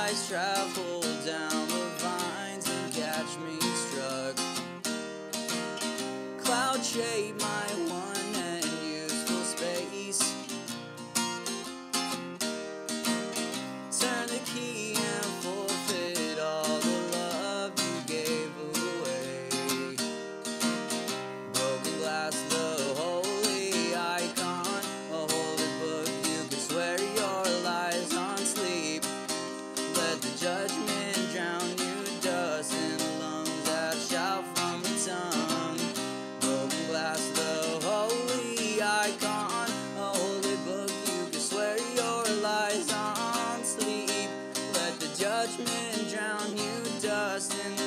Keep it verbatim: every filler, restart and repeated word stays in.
lies travel down the vines and catch me struck. Cloud shape my one and useful space. Turn the key and forfeit all the love you gave away. Broken glass, the holy icon, a holy book you could swear your lies on sleep. Let the judgment drown you, dust in the lungs that shout from the tongue. Broken glass, the holy icon, a holy book you could swear your lies on sleep. Let the judgment drown you, dust in